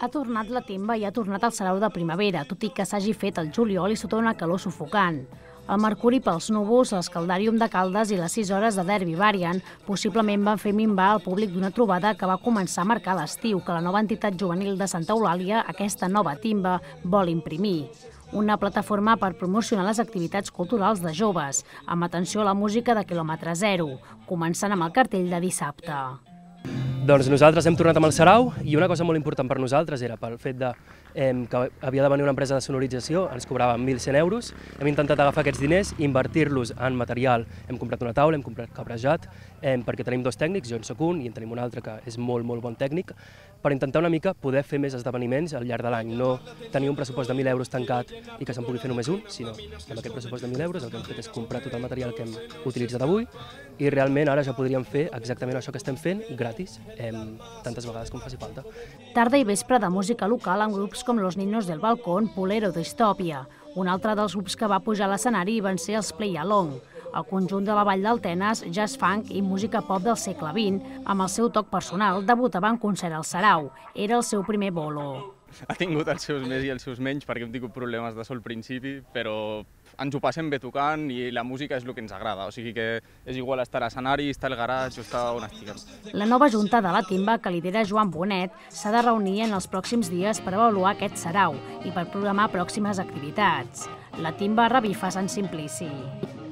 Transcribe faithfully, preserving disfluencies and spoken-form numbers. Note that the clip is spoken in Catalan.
Ha tornat la timba i ha tornat el sarau de primavera, tot i que s'hagi fet el juliol i sota una calor sufocant. El mercuri pels núvols, l'escaldàrium de Caldes i les sis hores de Derby Variant possiblement van fer minvar el públic d'una trobada que va començar a marcar l'estiu, que la nova entitat juvenil de Santa Eulàlia, aquesta nova timba, vol imprimir. Una plataforma per promocionar les activitats culturals de joves, amb atenció a la música de quilòmetre zero, començant amb el cartell de dissabte. Doncs nosaltres hem tornat amb el sarau i una cosa molt important per nosaltres era pel fet de, eh, que havia de venir una empresa de sonorització, ens cobraven mil cent euros, hem intentat agafar aquests diners i invertir-los en material. Hem comprat una taula, hem comprat cabrejat, eh, perquè tenim dos tècnics, jo en soc un i en tenim un altre que és molt, molt bon tècnic, per intentar una mica poder fer més esdeveniments al llarg de l'any, no tenir un pressupost de mil euros tancat i que se'n pugui fer només un, sinó amb aquest pressupost de mil euros el que hem fet és comprar tot el material que hem utilitzat avui i realment ara ja podríem fer exactament això que estem fent gratis, eh, tantes vegades com faci falta. Tarda i vespre de música local amb grups com Los Niños del Balcón, Pulero o Distòpia. Un altre dels grups que va pujar a l'escenari van ser els Play Along, el conjunt de la Vall d'Altenes, jazz funk i música pop del segle vint, amb el seu toc personal, debutava en concert al Sarau. Era el seu primer bolo. Ha tingut els seus més i els seus menys perquè hem tingut problemes de so al principi, però ens ho passem bé tocant i la música és el que ens agrada, o sigui que és igual estar a l'escenari, estar al garatge o estar on estiguem. La nova junta de la timba, que lidera Joan Bonet, s'ha de reunir en els pròxims dies per avaluar aquest sarau i per programar pròximes activitats. La timba revifa Sant Simplici.